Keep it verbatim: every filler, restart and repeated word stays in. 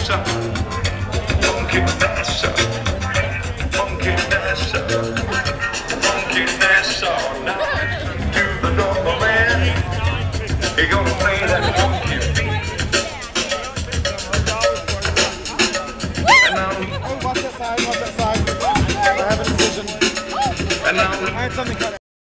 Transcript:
dancer, funky dancer, funky dancer, funky dancer. Now listen to the normal man. He's gonna play that funky beat. And now, Oh, watch that side, watch that side. I have a decision. and now. I had something cut.